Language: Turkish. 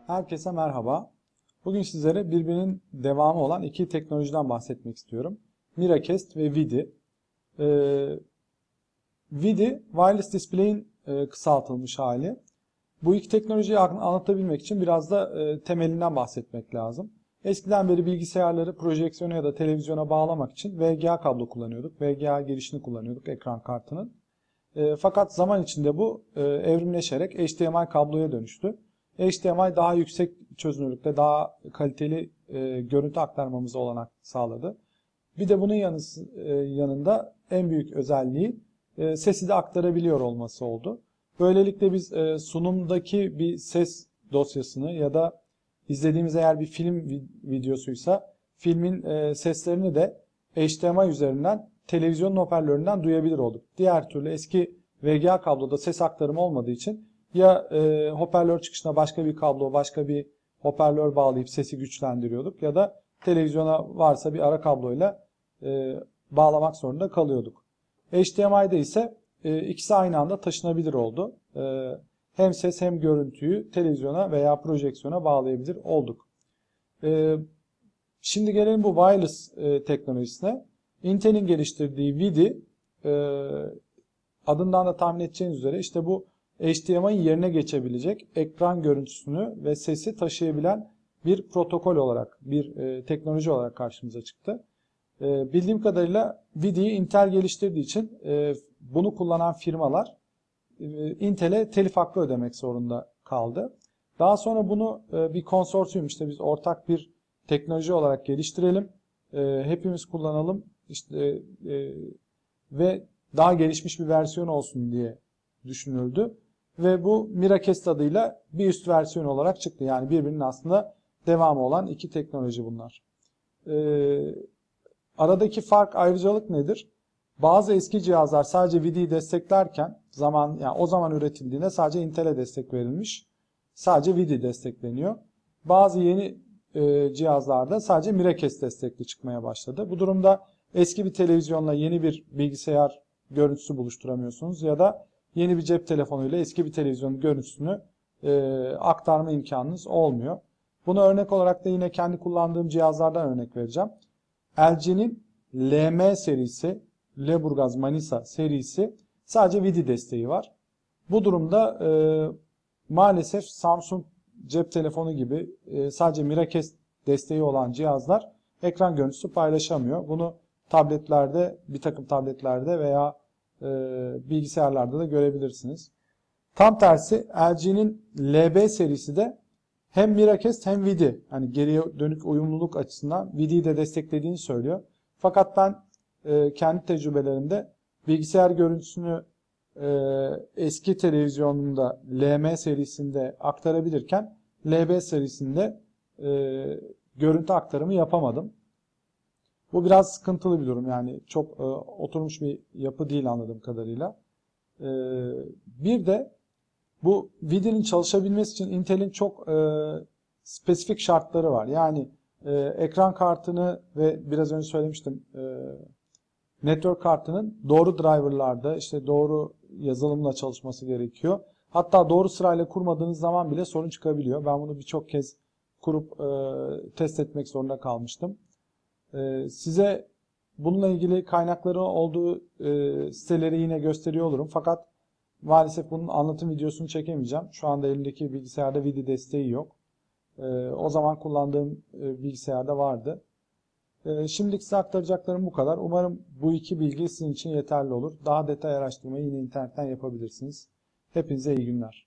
Herkese merhaba. Bugün sizlere birbirinin devamı olan iki teknolojiden bahsetmek istiyorum. Miracast ve ViDi. ViDi, Wireless Display'in kısaltılmış hali. Bu iki teknolojiyi anlatabilmek için biraz da temelinden bahsetmek lazım. Eskiden beri bilgisayarları projeksiyona ya da televizyona bağlamak için VGA kablo kullanıyorduk. VGA girişini kullanıyorduk ekran kartının. Fakat zaman içinde bu evrimleşerek HDMI kabloya dönüştü. HDMI daha yüksek çözünürlükte, daha kaliteli görüntü aktarmamıza olanak sağladı. Bir de bunun yanında en büyük özelliği sesi de aktarabiliyor olması oldu. Böylelikle biz sunumdaki bir ses dosyasını ya da izlediğimiz eğer bir film videosuysa filmin seslerini de HDMI üzerinden televizyonun hoparlöründen duyabilir olduk. Diğer türlü eski VGA kabloda ses aktarımı olmadığı için ya hoparlör çıkışına başka bir kablo, başka bir hoparlör bağlayıp sesi güçlendiriyorduk ya da televizyona varsa bir ara kabloyla bağlamak zorunda kalıyorduk. HDMI'de ise ikisi aynı anda taşınabilir oldu. Hem ses hem görüntüyü televizyona veya projeksiyona bağlayabilir olduk. Şimdi gelelim bu wireless teknolojisine. Intel'in geliştirdiği ViDi adından da tahmin edeceğiniz üzere işte bu HDMI'nin yerine geçebilecek ekran görüntüsünü ve sesi taşıyabilen bir protokol olarak, bir teknoloji olarak karşımıza çıktı. Bildiğim kadarıyla ViDi'yi Intel geliştirdiği için bunu kullanan firmalar Intel'e telif hakkı ödemek zorunda kaldı. Daha sonra bunu bir konsorsiyum, işte biz ortak bir teknoloji olarak geliştirelim, hepimiz kullanalım ve daha gelişmiş bir versiyon olsun diye düşünüldü. Ve bu Miracast adıyla bir üst versiyon olarak çıktı. Yani birbirinin aslında devamı olan iki teknoloji bunlar. Aradaki fark, ayrıcalık nedir? Bazı eski cihazlar sadece ViDi'yi desteklerken o zaman üretildiğinde sadece Intel'e destek verilmiş. Sadece ViDi destekleniyor. Bazı yeni cihazlarda sadece Miracast destekli çıkmaya başladı. Bu durumda eski bir televizyonla yeni bir bilgisayar görüntüsü buluşturamıyorsunuz ya da yeni bir cep telefonuyla eski bir televizyonun görüntüsünü aktarma imkanınız olmuyor. Buna örnek olarak da yine kendi kullandığım cihazlardan örnek vereceğim. LG'nin LM serisi, Leburgaz Manisa serisi sadece ViDi desteği var. Bu durumda maalesef Samsung cep telefonu gibi sadece Miracast desteği olan cihazlar ekran görüntüsü paylaşamıyor. Bunu tabletlerde, bir takım tabletlerde veya bilgisayarlarda da görebilirsiniz. Tam tersi LG'nin LB serisi de hem Miracast hem ViDi, hani geriye dönük uyumluluk açısından ViDi'yi de desteklediğini söylüyor. Fakat ben kendi tecrübelerimde bilgisayar görüntüsünü eski televizyonunda LM serisinde aktarabilirken LB serisinde görüntü aktarımı yapamadım. Bu biraz sıkıntılı bir durum, yani çok oturmuş bir yapı değil anladığım kadarıyla. Bir de bu ViDi'nin çalışabilmesi için Intel'in çok spesifik şartları var. Yani ekran kartını ve biraz önce söylemiştim network kartının doğru driverlarda, işte doğru yazılımla çalışması gerekiyor. Hatta doğru sırayla kurmadığınız zaman bile sorun çıkabiliyor. Ben bunu birçok kez kurup test etmek zorunda kalmıştım. Size bununla ilgili kaynakları olduğu siteleri yine gösteriyor olurum. Fakat maalesef bunun anlatım videosunu çekemeyeceğim. Şu anda elimdeki bilgisayarda ViDi desteği yok. O zaman kullandığım bilgisayarda vardı. Şimdilik size aktaracaklarım bu kadar. Umarım bu iki bilgi sizin için yeterli olur. Daha detay araştırmayı yine internetten yapabilirsiniz. Hepinize iyi günler.